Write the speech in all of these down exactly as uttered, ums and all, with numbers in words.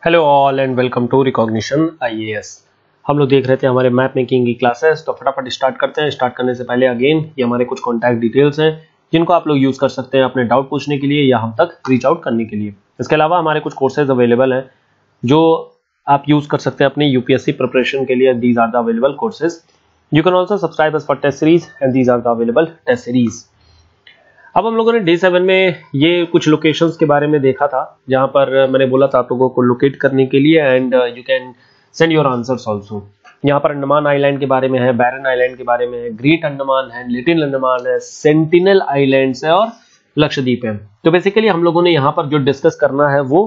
Hello all and welcome to recognition IAS. हम लोग देख रहे थे हमारे मैप मेकिंग की क्लासेस, तो फटाफट स्टार्ट करते हैं। स्टार्ट करने से पहले अगेन ये हमारे कुछ कॉन्टैक्ट डिटेल्स हैं जिनको आप लोग यूज कर सकते हैं अपने डाउट पूछने के लिए या हम तक रीच आउट करने के लिए। इसके अलावा हमारे कुछ कोर्सेज अवेलेबल हैं जो आप यूज कर सकते हैं अपनी यूपीएससी प्रिपरेशन के लिए। These are the available courses. You can also subscribe us for test series and these are the available test series. अब हम लोगों ने डे सेवन में ये कुछ लोकेशंस के बारे में देखा था जहां पर मैंने बोला था आप लोगों को लोकेट करने के लिए and you can send your answers also. यहाँ पर अंडमान आइलैंड के बारे में है, बैरन आइलैंड के बारे में है, ग्रेट अंडमान है, लिटिल अंडमान है, सेंटिनल आइलैंड्स है और लक्षद्वीप है। तो बेसिकली हम लोगों ने यहाँ पर जो डिस्कस करना है वो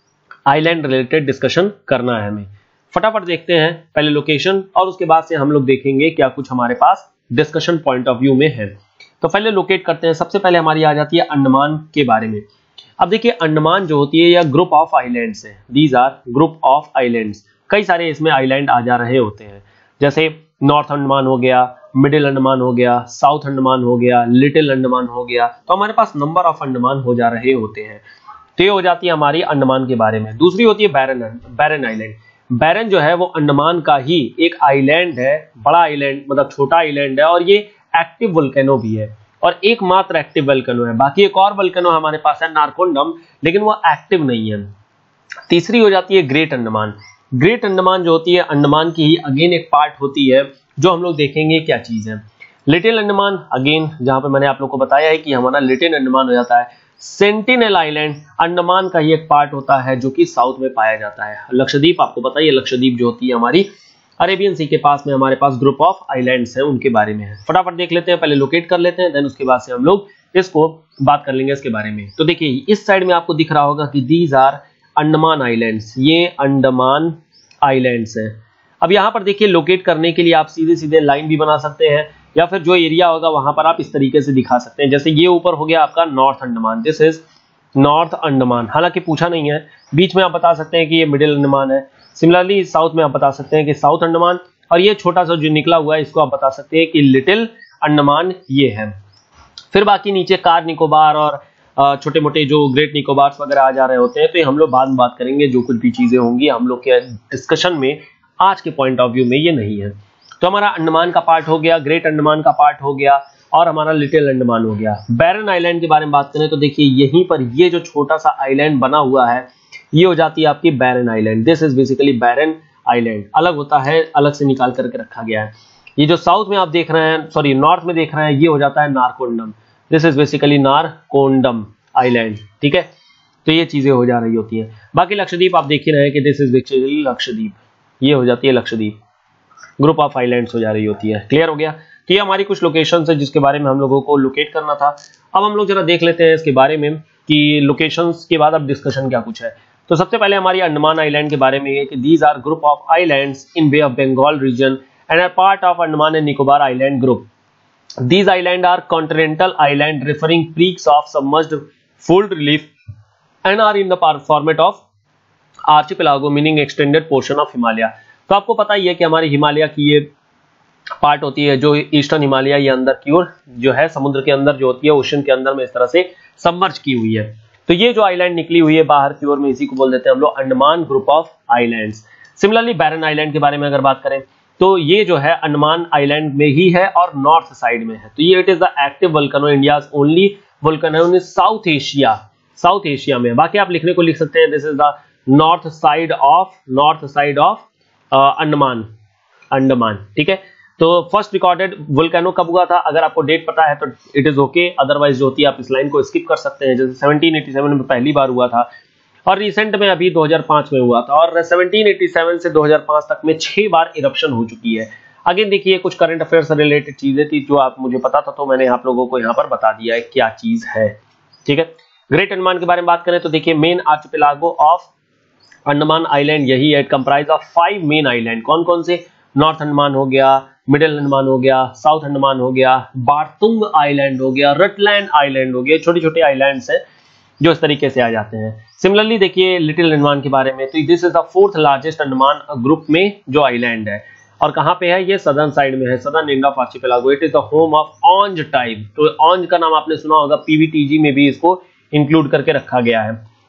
आइलैंड रिलेटेड डिस्कशन करना है हमें। फटाफट देखते हैं पहले लोकेशन और उसके बाद से हम लोग देखेंगे क्या कुछ हमारे पास डिस्कशन पॉइंट ऑफ व्यू में है। तो पहले लोकेट करते हैं। सबसे पहले हमारी आ जाती है अंडमान के बारे में। अब देखिए अंडमान जो होती है या ग्रुप ऑफ आइलैंड्स है। These are group of islands. कई सारे इसमें आइलैंड आ जा रहे होते हैं, जैसे नॉर्थ अंडमान हो गया, मिडिल अंडमान हो गया, साउथ अंडमान हो गया, लिटिल अंडमान हो गया। तो हमारे पास नंबर ऑफ अंडमान हो जा रहे होते हैं। तो ये हो जाती है हमारी अंडमान के बारे में। दूसरी होती है बैरन बैरन आइलैंड। बैरन जो है वो अंडमान का ही एक आइलैंड है, बड़ा आइलैंड मतलब छोटा आइलैंड है और ये एक्टिव वोल्केनो भी है और एकमात्र एक्टिव वोल्केनो है। बाकी एक और वोल्केनो हमारे पास है नारकोंडम, लेकिन वो एक्टिव नहीं है। तीसरी हो जाती है ग्रेट अंडमान। ग्रेट अंडमान जो होती है अंडमान की ही अगेन एक पार्ट होती है जो हम लोग देखेंगे क्या चीज है। लिटिल अंडमान अगेन जहां पे मैंने आप लोग को बताया है कि हमारा लिटिल अंडमान हो जाता है। सेंटिनल आइलैंड अंडमान का ही एक पार्ट होता है जो कि साउथ में पाया जाता है। लक्षद्वीप आपको पता है, लक्षद्वीप जो होती है हमारी अरेबियन सी के पास में हमारे पास ग्रुप ऑफ आइलैंड्स हैं, उनके बारे में है। फटाफट देख लेते हैं, पहले लोकेट कर लेते हैं, देन उसके बाद से हम लोग इसको बात कर लेंगे इसके बारे में। तो देखिए इस साइड में आपको दिख रहा होगा कि दीज आर अंडमान आइलैंड्स। ये अंडमान आइलैंड्स हैं। अब यहाँ पर देखिए लोकेट करने के लिए आप सीधे सीधे लाइन भी बना सकते हैं या फिर जो एरिया होगा वहां पर आप इस तरीके से दिखा सकते हैं। जैसे ये ऊपर हो गया आपका north Andaman, this is north Andaman. हालांकि पूछा नहीं है, बीच में आप बता सकते हैं कि ये मिडिल अंडमान है। सिमिलरली साउथ में आप बता सकते हैं कि साउथ अंडमान, और ये छोटा सा जो निकला हुआ है इसको आप बता सकते हैं कि लिटिल अंडमान ये है। फिर बाकी नीचे कार निकोबार और छोटे मोटे जो ग्रेट निकोबार वगैरह आ जा रहे होते हैं, तो ये हम लोग बाद में बात करेंगे। जो कुछ भी चीजें होंगी हम लोग के डिस्कशन में आज के पॉइंट ऑफ व्यू में ये नहीं है। तो हमारा अंडमान का पार्ट हो गया, ग्रेट अंडमान का पार्ट हो गया और हमारा लिटिल अंडमान हो गया। बैरन आइलैंड के बारे में बात करें तो देखिए यहीं पर ये जो छोटा सा आइलैंड बना हुआ है ये हो जाती है आपकी Barren island. This is basically Barren island. अलग होता है, अलग से निकाल करके रखा गया है। ये जो साउथ में आप देख रहे हैं, सॉरी नॉर्थ में देख रहे हैं, ये हो जाता है Narcondam. This is basically Narcondam island. ठीक है, तो ये चीजें हो जा रही होती है। बाकी लक्षद्वीप आप देख ही रहे हैं कि दिस इज बेसिकली लक्षद्वीप। ये हो जाती है लक्षद्वीप, ग्रुप ऑफ आइलैंड्स हो जा रही होती है। क्लियर हो गया? तो ये हमारी कुछ लोकेशन है जिसके बारे में हम लोगों को लोकेट करना था। अब हम लोग जरा देख लेते हैं इसके बारे में कि लोकेशंस के बाद अब डिस्कशन क्या कुछ है। तो सबसे पहले हमारी अंडमान आइलैंड के बारे में है कि these are group of islands in Bay of Bengal region and are part of Andaman and Nicobar island group. These islands are continental island referring peaks of submerged fold relief and are in the format of archipelago meaning extended portion of Himalaya। तो आपको पता ही है कि हमारी हिमालय की ये part होती है जो ईस्टर्न हिमालय ये अंदर की ओर जो है समुद्र के अंदर जो होती है ओशन के अंदर में इस तरह से सबमर्ज की हुई है। तो ये जो आइलैंड निकली हुई है बाहर की ओर में इसी को बोल देते हैं हम लोग Andaman group of islands. Similarly Barren island के बारे में अगर बात करें तो ये जो है अंडमान आइलैंड में ही है और नॉर्थ साइड में है। तो ये it is the active volcano, India's only volcano in South Asia. South Asia में बाकी आप लिखने को लिख सकते हैं this is the north side of north side of Andaman Andaman. ठीक है, तो फर्स्ट रिकॉर्डेड वोल्केनो कब हुआ था? अगर आपको डेट पता है तो इट इज ओके, अदरवाइज जो होती है आप इस लाइन को स्किप कर सकते हैं। जैसे सेवनटीन एटी सेवन में पहली बार हुआ था और रिसेंट में अभी दो हज़ार पाँच में हुआ था और सेवनटीन एटी सेवन से दो हज़ार पाँच तक में छह बार इरप्शन हो चुकी है। अगेन देखिए कुछ करंट अफेयर से रिलेटेड चीजें थी जो आप मुझे पता था तो मैंने आप लोगों को यहाँ पर बता दिया है क्या चीज है। ठीक है, ग्रेट अंडमान के बारे में बात करें तो देखिए main archipelago of Andaman island यही है। It comprise of five main island. कौन कौन से? नॉर्थ अंडमान हो गया, मिडिल अंडमान हो गया, साउथ अंडमान हो गया, बारतुंग आइलैंड हो गया, रटलैंड आइलैंड हो गया। छोटे छोटे आइलैंड्स हैं जो इस तरीके से आ जाते हैं। सिमिलरली देखिए लिटिल अंडमान के बारे में, तो this is the fourth largest Andaman group में जो आइलैंड है और कहां पे है? ये सदर्न साइड में है, southern end of archipelago. It is the home of Onge type. तो ऑन्ज का नाम आपने सुना होगा, पीवीटीजी में भी इसको इंक्लूड करके रखा गया है।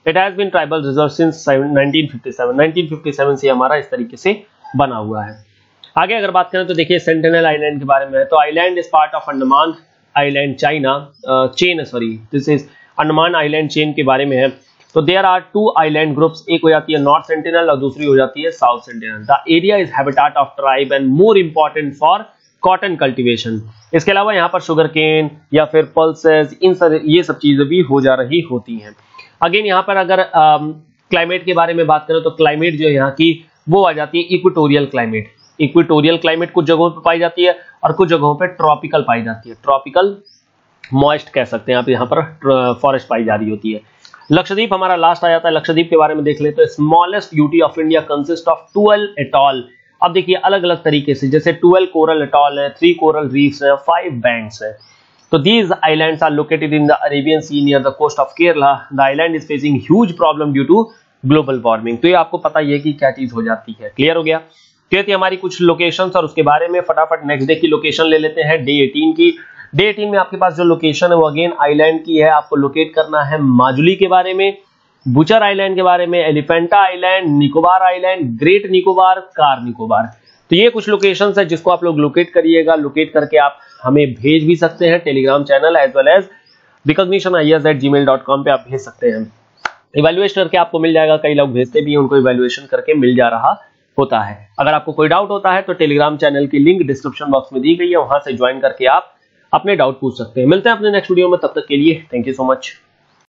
It has been tribal reserve since nineteen fifty seven. Nineteen fifty seven से हमारा इस तरीके से बना हुआ है। आगे अगर बात करें तो देखिए सेंटिनल आइलैंड के बारे में है, तो island is part of Andaman island China chain, sorry this is Andaman island chain के बारे में है। तो there are two island groups, एक हो जाती है नॉर्थ सेंटिनल और दूसरी हो जाती है South Sentinel. The area is habitat of tribe and more important for cotton cultivation. इसके अलावा यहाँ पर शुगर केन या फिर पल्सेस, इन सब ये सब चीजें भी हो जा रही होती हैं। अगेन यहाँ पर अगर क्लाइमेट um, के बारे में बात करें तो क्लाइमेट जो है यहाँ की वो आ जाती है इक्वेटोरियल क्लाइमेट। इक्वेटोरियल क्लाइमेट कुछ जगहों पे पाई जाती है और कुछ जगहों पे ट्रॉपिकल पाई जाती है। ट्रॉपिकल मॉइस्ट कह सकते हैं आप, यहाँ पर फॉरेस्ट पाई जा रही होती है। लक्षद्वीप हमारा लास्ट आ जाता है। लक्षद्वीप के बारे में देख लेते हैं। Smallest UT of India consist of twelve atoll. अब देखिए अलग अलग तरीके से, जैसे ट्वेल्व कोरल एटॉल है, थ्री कोरल रीफ्स है, फाइव बैंक्स है। तो these islands are located in the Arabian Sea near the coast of Kerala. The island is facing huge problem due to global warming. तो ये आपको पता ही है कि क्या चीज हो जाती है। क्लियर हो गया? तो ये थी हमारी कुछ लोकेशंस और उसके बारे में फटाफट नेक्स्ट डे की लोकेशन ले लेते हैं, डे एटीन की। डे एटीन में आपके पास जो लोकेशन है वो अगेन आइलैंड की है। आपको लोकेट करना है माजुली के बारे में, बुचर आइलैंड के बारे में, Elephanta island, Nicobar island, great Nicobar, Car Nicobar. तो ये कुछ लोकेशंस है जिसको आप लोग लोकेट करिएगा। लोकेट करके आप हमें भेज भी सकते हैं Telegram channel as well as recognition I A S at Gmail dot com पे आप भेज सकते हैं। इवैल्यूएट करके आपको मिल जाएगा। कई लोग भेजते भी हैं, उनको इवैल्यूएशन करके मिल जा रहा होता है। अगर आपको कोई डाउट होता है तो टेलीग्राम चैनल की लिंक डिस्क्रिप्शन बॉक्स में दी गई है, वहां से ज्वाइन करके आप अपने डाउट पूछ सकते हैं। मिलते हैं अपने नेक्स्ट वीडियो में, तब तक के लिए थैंक यू सो मच।